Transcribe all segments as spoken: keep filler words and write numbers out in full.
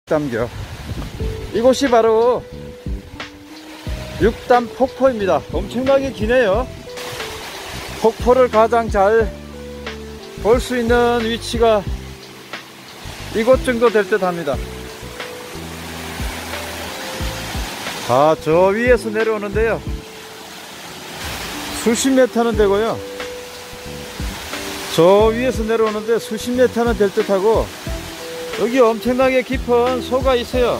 담겨. 이곳이 바로 육담 폭포입니다. 엄청나게 기네요. 폭포를 가장 잘 볼 수 있는 위치가 이곳 정도 될 듯 합니다. 아, 저 위에서 내려오는데요, 수십 메타는 되고요, 저 위에서 내려오는데 수십 메타는 될 듯 하고, 여기 엄청나게 깊은 소가 있어요.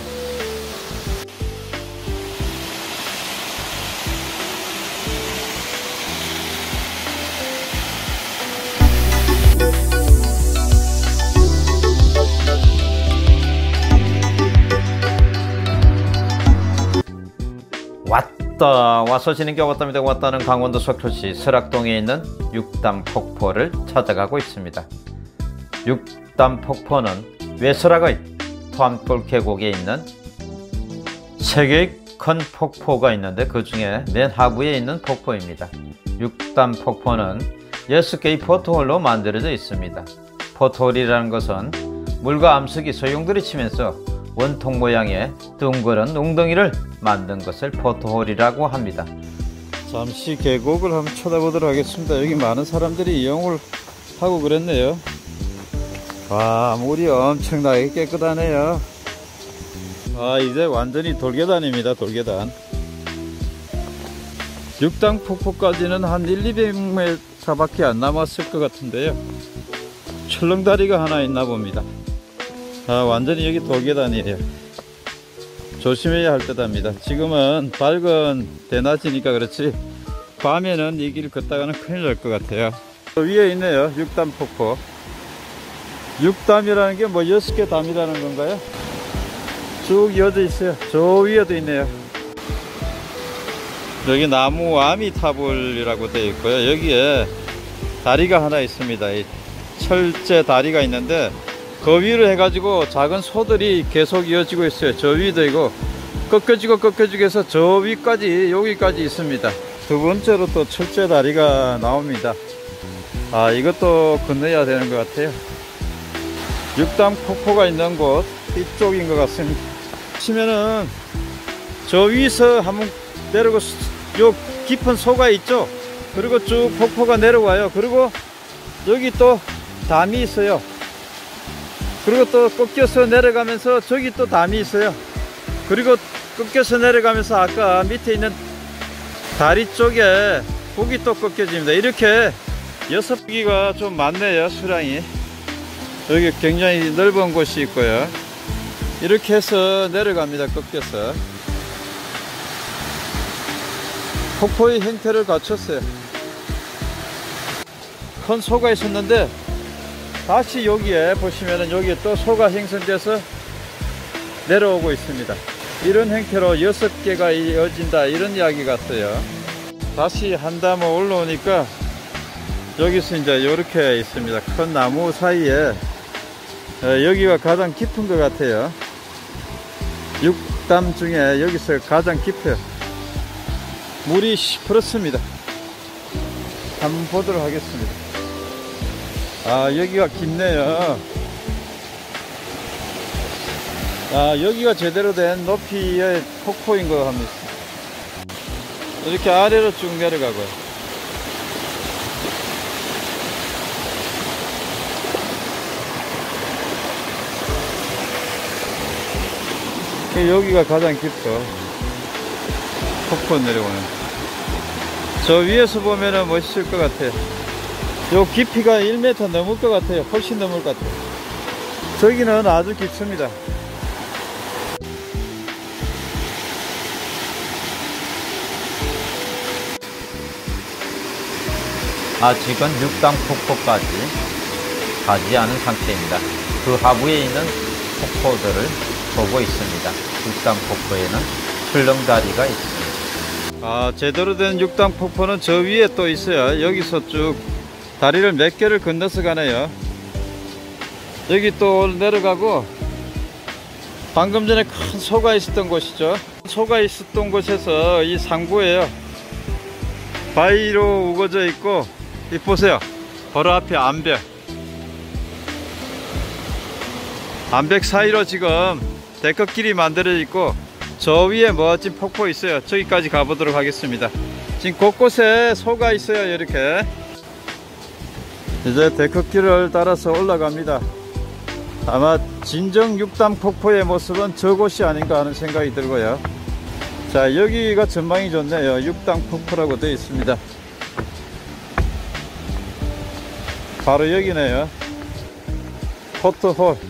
왔다 와서 지는 게 왔답니다. 왔다는 강원도 석초시 설악동에 있는 육담 폭포를 찾아가고 있습니다. 육담 폭포는 외설악의 토암골 계곡에 있는 세 개의 큰 폭포가 있는데 그 중에 맨 하부에 있는 폭포입니다. 육담 폭포는 여섯 개의 포토홀로 만들어져 있습니다. 포토홀이라는 것은 물과 암석이 소용돌이 치면서 원통 모양의 둥그런 웅덩이를 만든 것을 포토홀이라고 합니다. 잠시 계곡을 한번 쳐다보도록 하겠습니다. 여기 많은 사람들이 이용을 하고 그랬네요. 와, 물이 엄청나게 깨끗하네요. 아, 이제 완전히 돌계단입니다. 돌계단. 육담 폭포까지는 한 일, 이백 미터 밖에 안 남았을 것 같은데요, 출렁다리가 하나 있나 봅니다. 아, 완전히 여기 돌계단이에요. 조심해야 할 듯 합니다. 지금은 밝은 대낮이니까 그렇지 밤에는 이 길 걷다가는 큰일 날 것 같아요. 저 위에 있네요, 육담 폭포. 육담이라는 게 뭐 여섯 개 담이라는 건가요? 쭉 이어져 있어요. 저 위에도 있네요. 여기 나무 아미타불이라고 되어 있고요, 여기에 다리가 하나 있습니다. 이 철제 다리가 있는데 그 위로 해가지고 작은 소들이 계속 이어지고 있어요. 저 위도 있고 꺾여지고 꺾여지고 해서 저 위까지, 여기까지 있습니다. 두 번째로 또 철제 다리가 나옵니다. 아, 이것도 건너야 되는 것 같아요. 육담 폭포가 있는 곳 이쪽인 것 같습니다. 치면은 저 위에서 한번 내려고, 요 깊은 소가 있죠, 그리고 쭉 폭포가 내려와요. 그리고 여기 또 담이 있어요. 그리고 또 꺾여서 내려가면서 저기 또 담이 있어요. 그리고 꺾여서 내려가면서 아까 밑에 있는 다리 쪽에 거기 또 꺾여집니다. 이렇게 여섯 개가 좀 많네요, 수량이. 여기 굉장히 넓은 곳이 있고요. 이렇게 해서 내려갑니다, 꺾여서. 폭포의 형태를 갖췄어요. 큰 소가 있었는데 다시 여기에 보시면은 여기에 또 소가 형성돼서 내려오고 있습니다. 이런 형태로 여섯 개가 이어진다, 이런 이야기 같아요. 다시 한 담 올라오니까 여기서 이제 이렇게 있습니다. 큰 나무 사이에 여기가 가장 깊은 것 같아요. 육담 중에 여기서 가장 깊어요. 물이 시퍼렇습니다. 한번 보도록 하겠습니다. 아, 여기가 깊네요. 아, 여기가 제대로 된 높이의 폭포인 것 같습니다. 이렇게 아래로 쭉 내려가고요. 여기가 가장 깊어. 폭포 내려오는. 저 위에서 보면은 멋있을 것 같아요. 요 깊이가 일 미터 넘을 것 같아요. 훨씬 넘을 것 같아요. 저기는 아주 깊습니다. 아직은 육담 폭포까지 가지 않은 상태입니다. 그 하부에 있는 폭포들을 보고 있습니다. 육담 폭포에는 출렁다리가 있습니다. 아, 제대로 된 육담 폭포는 저 위에 또 있어요. 여기서 쭉 다리를 몇 개를 건너서 가네요. 여기 또 내려가고, 방금 전에 큰 소가 있었던 곳이죠. 소가 있었던 곳에서 이 상부에요, 바위로 우거져 있고, 이 보세요, 바로 앞에 암벽 암벽 사이로 지금 데크길이 만들어져 있고 저 위에 멋진 폭포 있어요. 저기까지 가보도록 하겠습니다. 지금 곳곳에 소가 있어요. 이렇게 이제 데크길을 따라서 올라갑니다. 아마 진정 육담 폭포의 모습은 저곳이 아닌가 하는 생각이 들고요. 자, 여기가 전망이 좋네요. 육담 폭포라고 되어 있습니다. 바로 여기네요. 포트홀.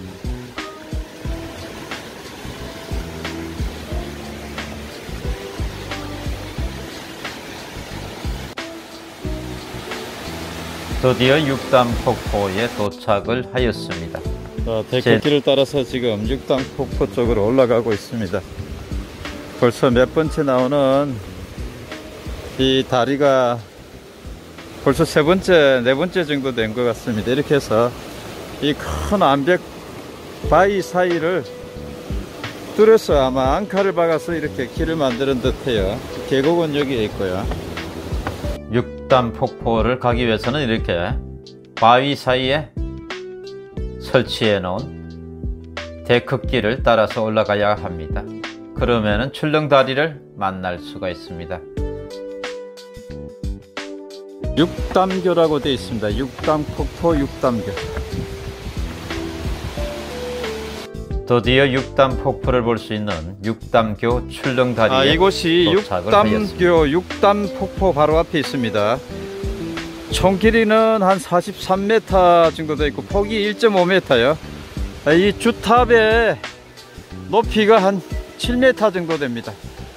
드디어 육담 폭포에 도착을 하였습니다. 자, 데크길을 따라서 지금 육담 폭포 쪽으로 올라가고 있습니다. 벌써 몇 번째 나오는 이 다리가 벌써 세 번째, 네 번째 정도 된 것 같습니다. 이렇게 해서 이 큰 암벽 바위 사이를 뚫어서 아마 앙카를 박아서 이렇게 길을 만드는 듯해요. 계곡은 여기에 있고요. 육담 폭포를 가기 위해서는 이렇게 바위 사이에 설치해 놓은 데크길을 따라서 올라가야 합니다. 그러면은 출렁다리를 만날 수가 있습니다. 육담교라고 되어 있습니다. 육담 폭포 육담교. 드디어 육담 폭포를 볼 수 있는 육담교 출렁다리에 아, 이곳이 도착을 하였습니다. 육담교 육담 폭포 바로 앞에 있습니다. 총 길이는 한 사십삼 미터 정도 되어 있고 폭이 일 점 오 미터요. 이 주탑의 높이가 한 칠 미터 정도 됩니다.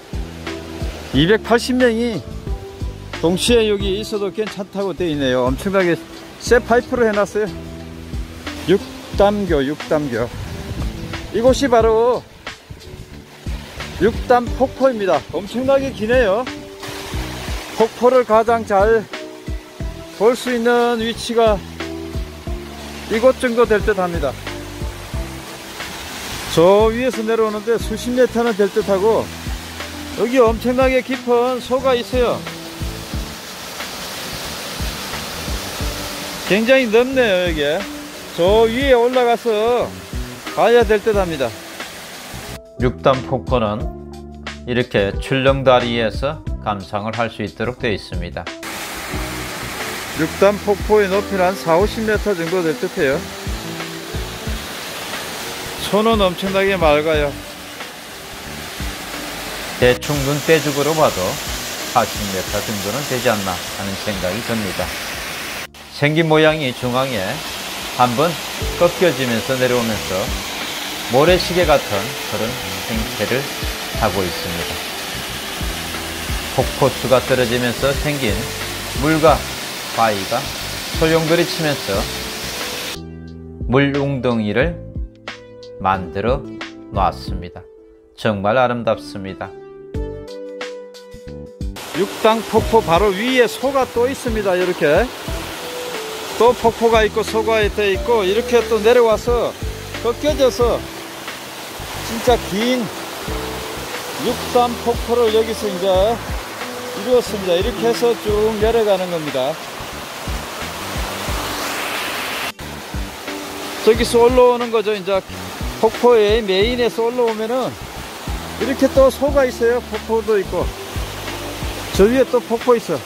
이백팔십 명이 동시에 여기 있어도 괜찮다고 되어 있네요. 엄청나게 쇠 파이프로 해놨어요. 육담교 육담교. 이곳이 바로 육담 폭포입니다. 엄청나게 기네요. 폭포를 가장 잘 볼 수 있는 위치가 이곳 정도 될 듯 합니다. 저 위에서 내려오는데 수십 미터는 될 듯 하고 여기 엄청나게 깊은 소가 있어요. 굉장히 넓네요. 여기 저 위에 올라가서 봐야 될 듯 합니다. 육담 폭포는 이렇게 출렁다리에서 감상을 할 수 있도록 되어 있습니다. 육담 폭포의 높이는 한 사오십 미터 정도 될 듯 해요. 소는 엄청나게 맑아요. 대충 눈대중으로 봐도 사십 미터 정도는 되지 않나 하는 생각이 듭니다. 생긴 모양이 중앙에 한번 꺾여지면서 내려오면서 모래시계 같은 그런 형태를 하고 있습니다. 폭포수가 떨어지면서 생긴 물과 바위가 소용돌이 치면서 물웅덩이를 만들어 놨습니다. 정말 아름답습니다. 육담 폭포 바로 위에 소가 또 있습니다. 이렇게 또 폭포가 있고 소가 되어 있고 이렇게 또 내려와서 꺾여져서 진짜 긴 육담 폭포를 여기서 이제 이루었습니다. 이렇게 해서 쭉 내려가는 겁니다. 저기서 올라오는 거죠. 이제 폭포의 메인에서 올라오면은 이렇게 또 소가 있어요. 폭포도 있고 저 위에 또 폭포 있어.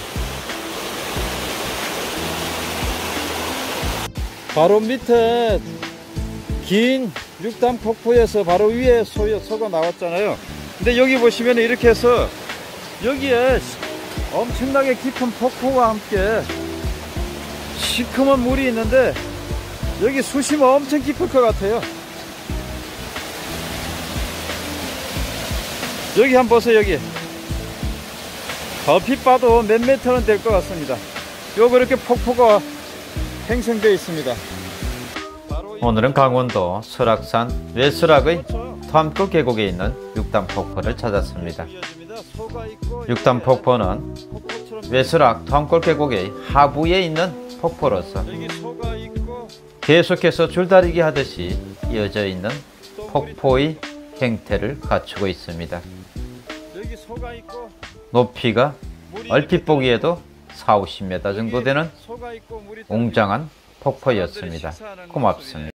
바로 밑에 긴 육담 폭포에서 바로 위에 소, 소가 나왔잖아요. 근데 여기 보시면 이렇게 해서 여기에 엄청나게 깊은 폭포와 함께 시커먼 물이 있는데 여기 수심은 엄청 깊을 것 같아요. 여기 한번 보세요. 여기 얼핏 봐도 몇 미터는 될 것 같습니다. 요 그렇게 폭포가 형성되어 있습니다. 오늘은 강원도 설악산 외설악의 토암골 계곡에 있는 육담 폭포를 찾았습니다. 육담 폭포는 외설악 토암골 계곡의 하부에 있는 폭포로서 계속해서 줄다리기 하듯이 이어져 있는 폭포의 형태를 갖추고 있습니다. 높이가 얼핏 보기에도 사오십 미터 정도 되는 웅장한 폭포였습니다. 고맙습니다.